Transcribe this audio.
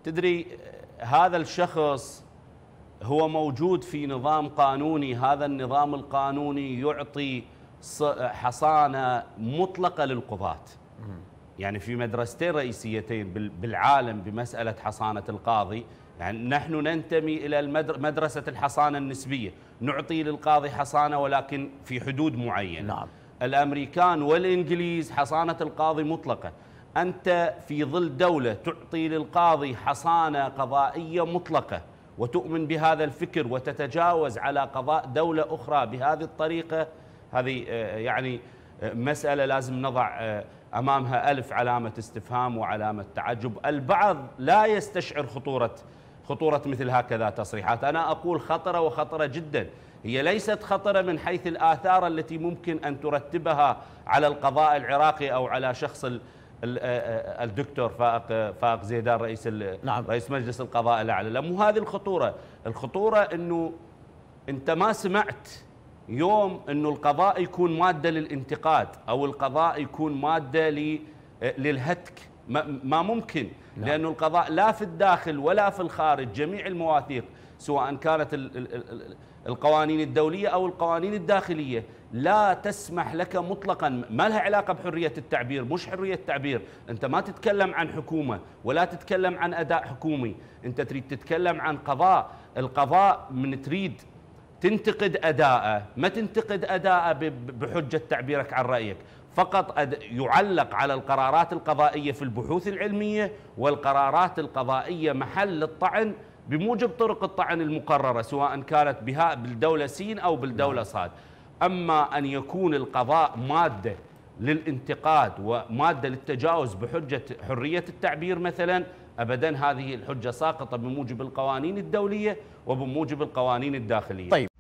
تدري هذا الشخص هو موجود في نظام قانوني، هذا النظام القانوني يعطي حصانة مطلقة للقضاة. يعني في مدرستين رئيسيتين بالعالم بمسألة حصانة القاضي، يعني نحن ننتمي إلى مدرسة الحصانة النسبية، نعطي للقاضي حصانة ولكن في حدود معينة. نعم. الأمريكان والإنجليز حصانة القاضي مطلقة. أنت في ظل دولة تعطي للقاضي حصانة قضائية مطلقة وتؤمن بهذا الفكر وتتجاوز على قضاء دولة أخرى بهذه الطريقة، هذه يعني مسألة لازم نضع أمامها ألف علامة استفهام وعلامة تعجب. البعض لا يستشعر خطورة مثل هكذا تصريحات. أنا أقول خطرة وخطرة جدا. هي ليست خطرة من حيث الآثار التي ممكن أن ترتبها على القضاء العراقي أو على شخص الدكتور فائق زيدان رئيس مجلس القضاء الأعلى. لا، مو هذه الخطورة. الخطورة أنه أنت ما سمعت يوم أنه القضاء يكون مادة للانتقاد أو القضاء يكون مادة للهتك. ما ممكن. لأنه القضاء لا في الداخل ولا في الخارج، جميع المواثيق سواء كانت القوانين الدولية أو القوانين الداخلية لا تسمح لك مطلقا، ما لها علاقة بحرية التعبير، مش حرية تعبير. أنت ما تتكلم عن حكومة ولا تتكلم عن أداء حكومي، أنت تريد تتكلم عن قضاء. القضاء من تريد تنتقد أداءه، ما تنتقد أداءه بحجة تعبيرك عن رأيك، فقط يعلق على القرارات القضائية في البحوث العلمية، والقرارات القضائية محل الطعن بموجب طرق الطعن المقررة سواء كانت بالدولة سين أو بالدولة صاد. أما أن يكون القضاء مادة للانتقاد ومادة للتجاوز بحجة حرية التعبير مثلا، أبدا، هذه الحجة ساقطة بموجب القوانين الدولية وبموجب القوانين الداخلية. طيب.